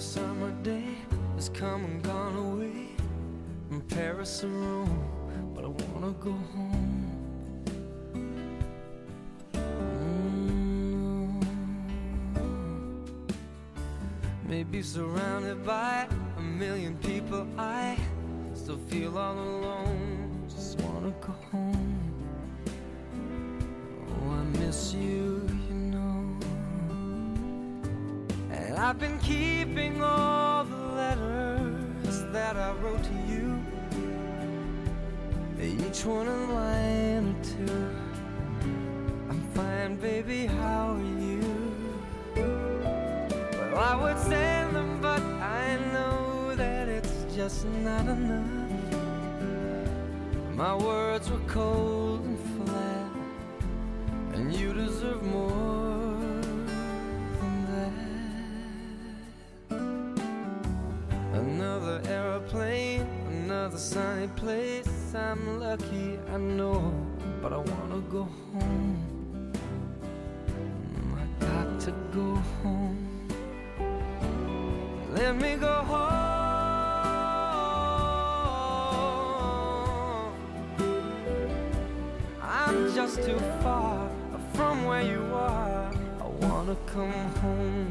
summer day has come and gone away from Paris or Rome, but I wanna go home. Maybe surrounded by a million people, I still feel all alone. Just wanna go home. Oh, I miss you, you know. And I've been keeping all the letters that I wrote to you, each one a line or two. I'm fine, baby, how are you? Well, I would send them, but I know that it's just not enough. My words were cold and flat, and you deserve more than that. Another airplane, another sunny place. I'm lucky, I know, but I wanna go home. I got to go home. Let me go home. I'm just too far from where you are. I wanna come home.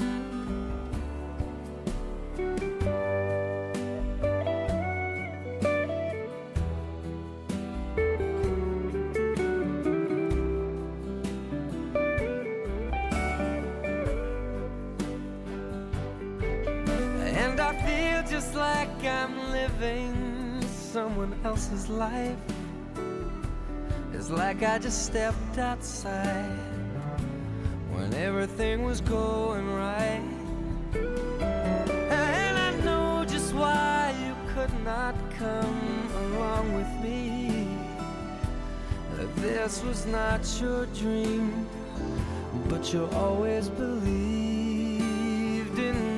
And I feel just like I'm living someone else's life. It's like I just stepped outside when everything was going right. And I know just why you could not come along with me. This was not your dream, but you always believed in me.